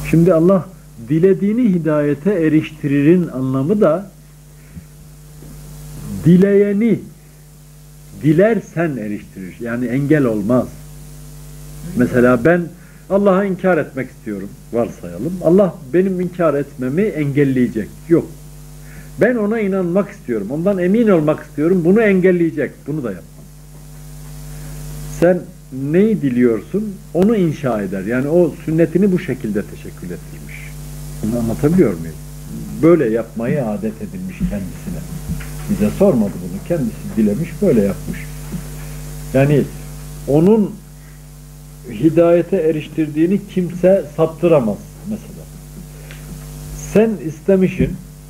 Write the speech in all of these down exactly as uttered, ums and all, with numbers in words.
Şimdi Allah dilediğini hidayete eriştiririn anlamı da dileyeni dilersen eriştirir. Yani engel olmaz. Mesela ben Allah'a inkar etmek istiyorum, varsayalım. Allah benim inkar etmemi engelleyecek. Yok. Ben ona inanmak istiyorum, ondan emin olmak istiyorum, bunu engelleyecek. Bunu da yapmam. Sen neyi diliyorsun? Onu inşa eder. Yani o sünnetini bu şekilde teşekkül ettirmiş. Bunu anlatabiliyor muyum? Böyle yapmayı adet edilmiş kendisine. Bize sormadı bunu. Kendisi dilemiş, böyle yapmış. Yani onun hidayete eriştirdiğini kimse saptıramaz mesela. Sen istemişsin,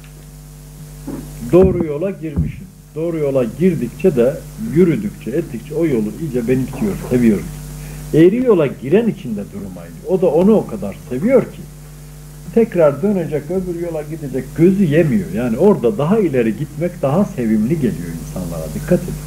doğru yola girmişsin. Doğru yola girdikçe de, yürüdükçe, ettikçe o yolu iyice benimsiyor, seviyor. Eğri yola giren için de durum aynı. O da onu o kadar seviyor ki tekrar dönecek, öbür yola gidecek, gözü yemiyor. Yani orada daha ileri gitmek daha sevimli geliyor insanlara. Dikkat edin.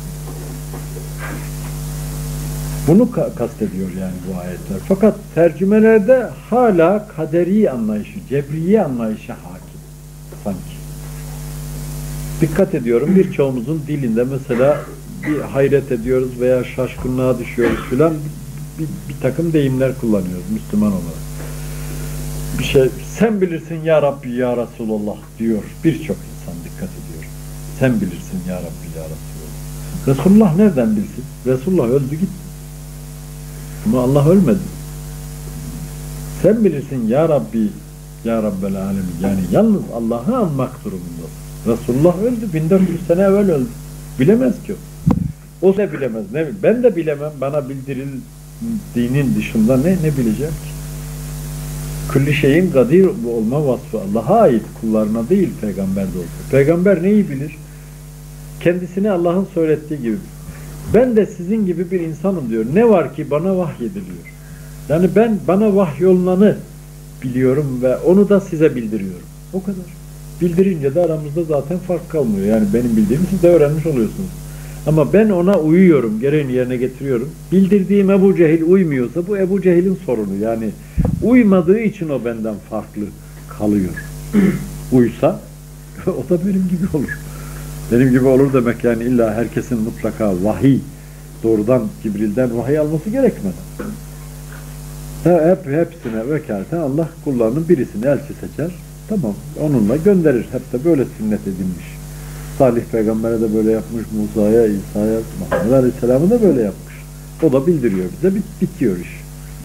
Bunu ka kastediyor yani bu ayetler. Fakat tercümelerde hala kaderi anlayışı, cebriye anlayışı hakim sanki. Dikkat ediyorum, birçoğumuzun dilinde mesela bir hayret ediyoruz veya şaşkınlığa düşüyoruz filan, bir, bir takım deyimler kullanıyoruz Müslüman olarak. Bir şey, sen bilirsin ya Rabbi ya Resulallah diyor birçok insan, dikkat ediyor. Sen bilirsin ya Rabbi ya Resulallah. Resulullah nereden bilsin? Resulullah öldü gitti. Ama Allah ölmedi. Sen bilirsin ya Rabbi ya Rabbel alemin. Yani yalnız Allah'ı anmak durumundasın. Resulullah öldü. bin dört yüz sene evvel öldü. Bilemez ki o. O ne bilemez. Ne, ben de bilemem. Bana bildirildiğinin dışında ne ne bileceğim ki? Külli şeyin kadir olma vasfı Allah'a ait, kullarına değil, peygamber de olsa. Peygamber neyi bilir? Kendisine Allah'ın söylettiği gibi. Ben de sizin gibi bir insanım diyor. Ne var ki bana vahyediliyor. Yani ben bana vahyolunanı biliyorum ve onu da size bildiriyorum. O kadar. Bildirince de aramızda zaten fark kalmıyor. Yani benim bildiğimi siz de öğrenmiş oluyorsunuz. Ama ben ona uyuyorum, gereğini yerine getiriyorum. Bildirdiğim Ebu Cehil uymuyorsa bu Ebu Cehil'in sorunu. Yani uymadığı için o benden farklı kalıyor. Uysa o da benim gibi olur. Benim gibi olur demek yani illa herkesin mutlaka vahiy, doğrudan Cibril'den vahiy alması gerekmez. Hep hepsine vekaleten Allah kullarının birisini elçi seçer. Tamam, onunla gönderir. Hep de böyle sünnet edilmiş. Salih peygambere de böyle yapmış, Musa'ya, İsa'ya, Muhammed Aleyhisselam'a da böyle yapmış. O da bildiriyor bize, bit bitiyor iş.